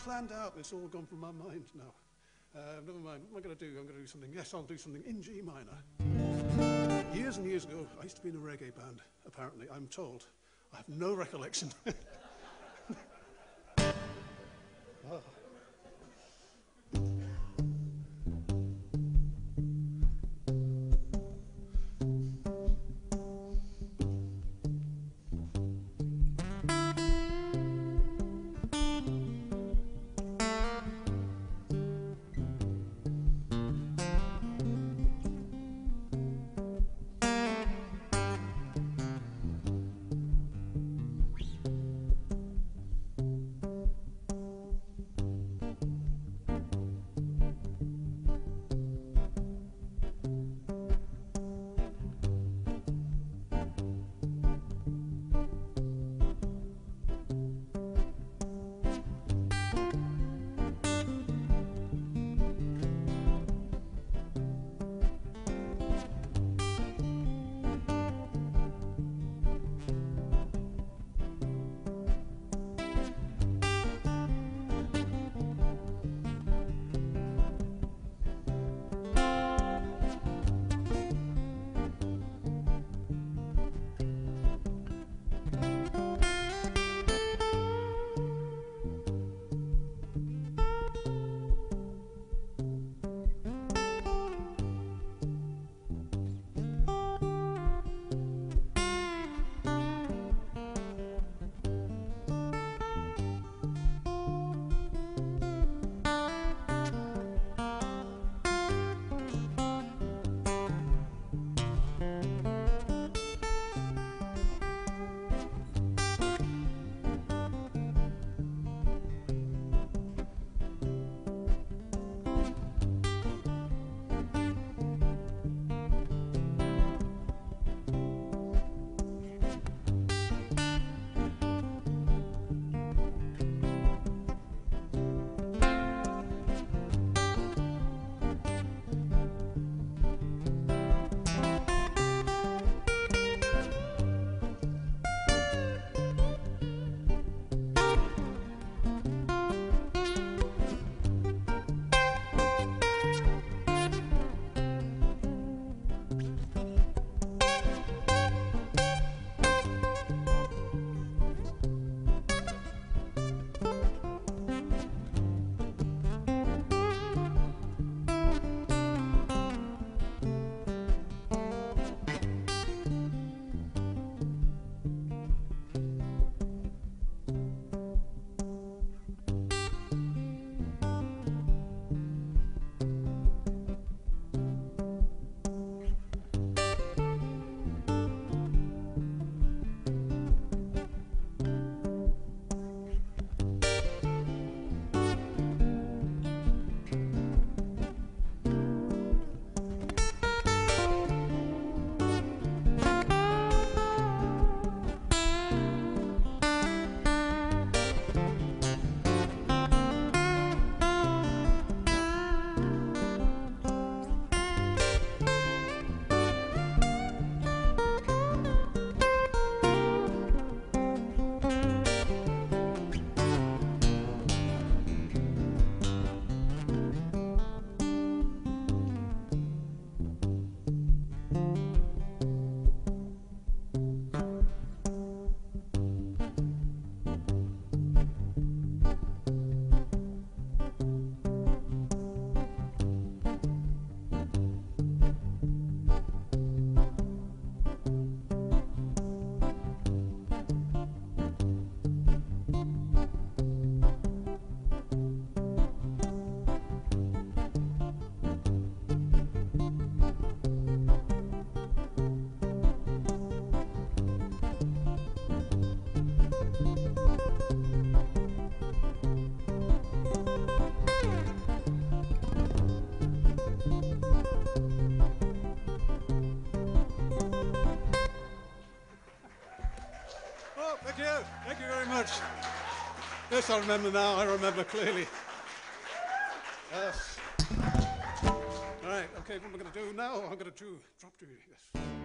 planned out. It's all gone from my mind now. Never mind. What am I going to do? I'm going to do something. Yes, I'll do something in G minor. Years and years ago, I used to be in a reggae band, apparently. I'm told. I have no recollection. Oh. Thank you very much. Yes, I remember now. I remember clearly. Yes. All right. Okay. What am I going to do now? I'm going to drop to you. Yes.